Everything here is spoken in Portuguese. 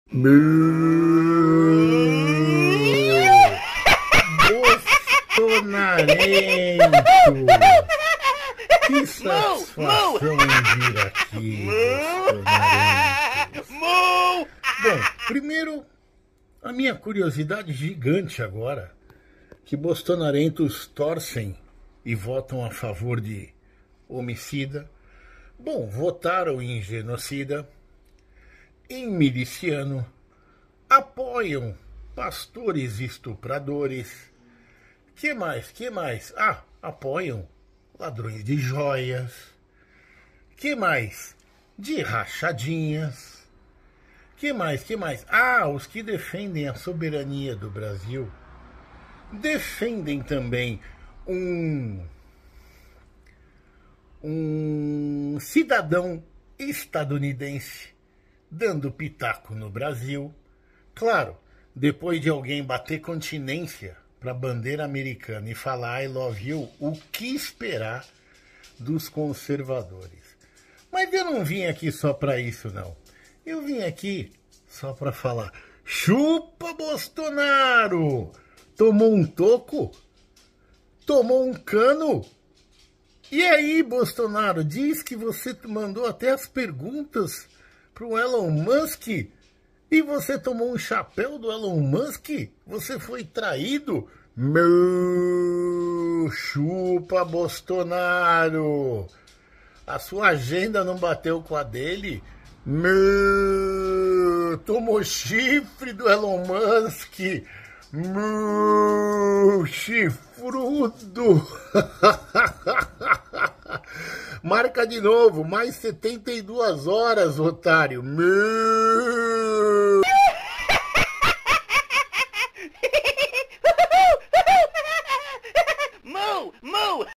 Bolsonarento! Que satisfação em vir aqui, Bolsonarento! Bom, primeiro, a minha curiosidade gigante agora, que bolsonarentos torcem e votam a favor de homicida. Bom, votaram em genocida, em miliciano, apoiam pastores estupradores. Que mais? Ah, apoiam ladrões de joias. Que mais? De rachadinhas. Que mais? Ah, os que defendem a soberania do Brasil defendem também um cidadão estadunidense dando pitaco no Brasil. Claro, depois de alguém bater continência para a bandeira americana e falar I love you, o que esperar dos conservadores? Mas eu não vim aqui só para isso, não. Eu vim aqui só para falar: chupa, Bolsonaro! Tomou um toco? Tomou um cano? E aí, Bolsonaro, diz que você mandou até as perguntas pro Elon Musk e você tomou um chapéu do Elon Musk? Você foi traído? Meu, chupa, Bolsonaro! A sua agenda não bateu com a dele? Meu, tomou chifre do Elon Musk? Meu, chifrudo! Marca de novo, mais 72 horas, otário. Meu... Moo!